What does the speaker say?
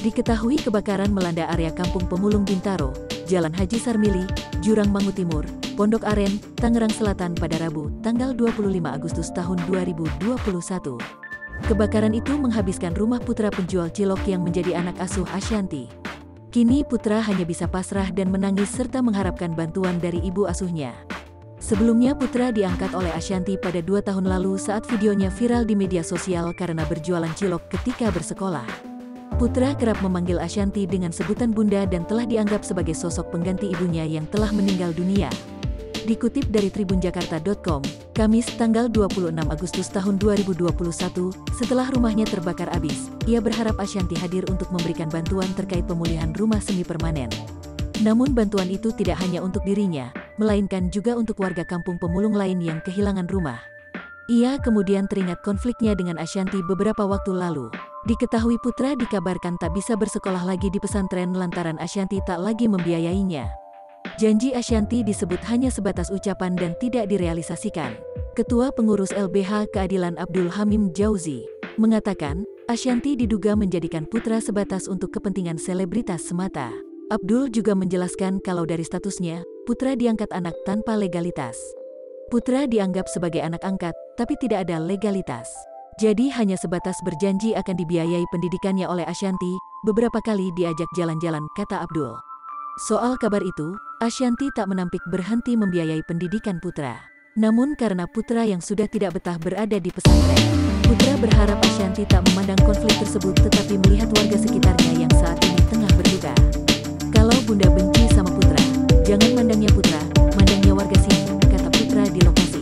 Diketahui kebakaran melanda area Kampung Pemulung Bintaro, Jalan Haji Sarmili, Jurang Mangu Timur, Pondok Aren, Tangerang Selatan pada Rabu, tanggal 25 Agustus tahun 2021. Kebakaran itu menghabiskan rumah putra penjual cilok yang menjadi anak asuh Ashanti. Kini putra hanya bisa pasrah dan menangis serta mengharapkan bantuan dari ibu asuhnya. Sebelumnya putra diangkat oleh Ashanti pada 2 tahun lalu saat videonya viral di media sosial karena berjualan cilok ketika bersekolah. Putra kerap memanggil Ashanti dengan sebutan bunda dan telah dianggap sebagai sosok pengganti ibunya yang telah meninggal dunia. Dikutip dari tribunjakarta.com, Kamis tanggal 26 Agustus tahun 2021, setelah rumahnya terbakar habis, ia berharap Ashanti hadir untuk memberikan bantuan terkait pemulihan rumah semi permanen. Namun bantuan itu tidak hanya untuk dirinya, melainkan juga untuk warga kampung pemulung lain yang kehilangan rumah. Ia kemudian teringat konfliknya dengan Ashanti beberapa waktu lalu. Diketahui putra dikabarkan tak bisa bersekolah lagi di pesantren lantaran Ashanti tak lagi membiayainya. Janji Ashanti disebut hanya sebatas ucapan dan tidak direalisasikan. Ketua Pengurus LBH Keadilan Abdul Hamim Jauzi mengatakan, Ashanti diduga menjadikan putra sebatas untuk kepentingan selebritas semata. Abdul juga menjelaskan kalau dari statusnya, putra diangkat anak tanpa legalitas. Putra dianggap sebagai anak angkat, tapi tidak ada legalitas. Jadi hanya sebatas berjanji akan dibiayai pendidikannya oleh Ashanti, beberapa kali diajak jalan-jalan, kata Abdul. Soal kabar itu, Ashanti tak menampik berhenti membiayai pendidikan putra. Namun karena putra yang sudah tidak betah berada di pesantren, putra berharap Ashanti tak memandang konflik tersebut tetapi melihat warga sekitarnya yang saat ini tengah berduka. Kalau bunda benci sama putra, jangan mandangnya putra, mandangnya warga sini, kata putra di lokasi.